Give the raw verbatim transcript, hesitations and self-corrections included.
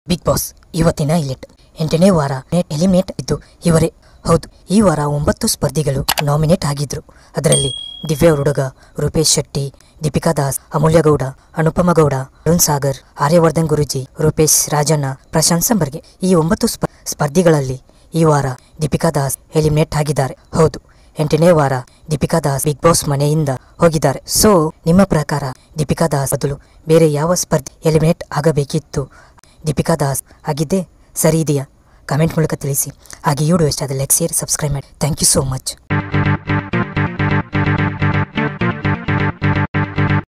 Big boss ಇವತ್ತಿನ ಇಲೆಟ್ ಎಂಟನೇ ವಾರ ಎಲಿಮಿನೇಟ್ ಇದ್ದು ಇವರೇ. ಹೌದು, ಈ ವಾರ ಒಂಬತ್ತು ಸ್ಪರ್ಧಿಗಳು ನಾಮಿನೇಟ್ ಆಗಿದ್ರು. ಅದರಲ್ಲಿ ದಿವ್ಯ ಹುಡುಗ, ರೂಪೇಶ್ ಶೆಟ್ಟಿ, ದೀಪಿಕಾ ದಾಸ್, ಅಮೂಲ್ಯ ಗೌಡ, ಅನುಪಮ ಗೌಡ, ಅರುಣ್ ಸಾಗರ್, ಆರ್ಯವರ್ಧನ್ ಗುರೂಜಿ, ರೂಪೇಶ್ ರಾಜಣ್ಣ, ಪ್ರಶಾಂತ್ ಸಂಬರ್ಗೆ ಈ ಒಂಬತ್ತು ಸ್ಪರ್ಧಿಗಳಲ್ಲಿ ಈ ವಾರ ದೀಪಿಕಾ ದಾಸ್ ಎಲಿಮಿನೇಟ್ ಆಗಿದ್ದಾರೆ. ಹೌದು, ಎಂಟನೇ ವಾರ ದೀಪಿಕಾ ದಾಸ್ ಬಿಗ್ ಬಾಸ್ ಮನೆಯಿಂದ ಹೋಗಿದ್ದಾರೆ. ಸೊ ನಿಮ್ಮ ಪ್ರಕಾರ ದೀಪಿಕಾ ದಾಸ್ ಬದಲು ಬೇರೆ ಯಾವ ಸ್ಪರ್ಧಿ ಎಲಿಮಿನೇಟ್ ಆಗಬೇಕಿತ್ತು? ದೀಪಿಕಾ ದಾಸ್ ಆಗಿದ್ದೇ ಸರಿ ಇದೆಯಾ? ಕಮೆಂಟ್ ಮೂಲಕ ತಿಳಿಸಿ. ಹಾಗೆ ಈ ವಿಡಿಯೋ ಇಷ್ಟ ಆದರೆ ಲೈಕ್, ಶೇರ್, ಸಬ್ಸ್ಕ್ರೈಬ್ ಮಾಡಿ. Thank you so much.